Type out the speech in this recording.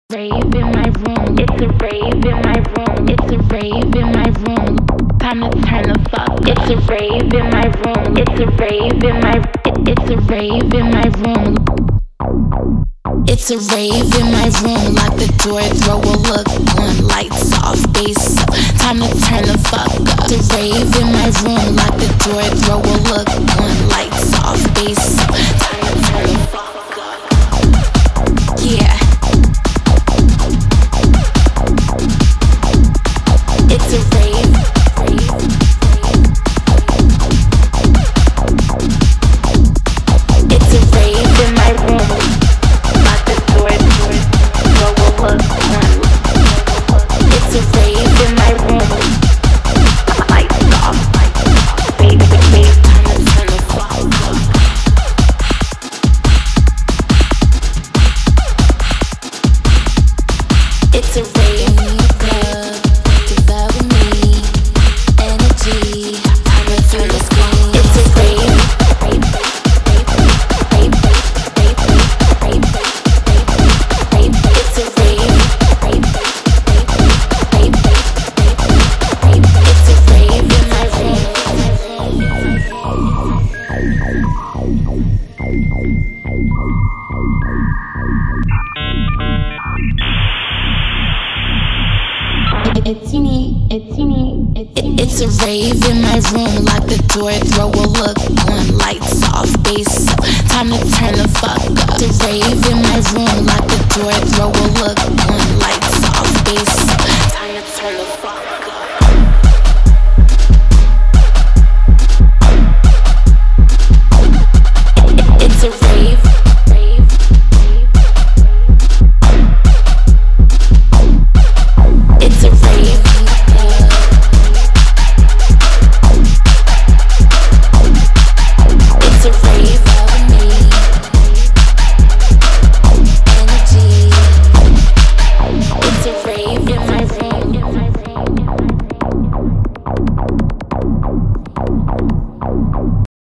Rave in my room, it's a rave in my room, it's a rave in my room. Time to turn the fuck. It's a rave in my room, it's a rave in my, it's a rave in my room. It's a rave in my room, lock the door, throw a look on, lights off, bass up. Time to turn the fuck up. It's a rave in my room, lock the door, throw a look on, lights off, bass up. Time to turn the fuck up. Yeah. It's a rave, It's a rave in my room. Lock the door, throw a look on. It's a rave in my room. Lights off, baby, time to turn the fuck up. It's a rave. It's a rave in my room, lock the door, throw a look on, lights off, bass up. Time to turn the fuck up. It's a rave in my room, lock the door, throw a look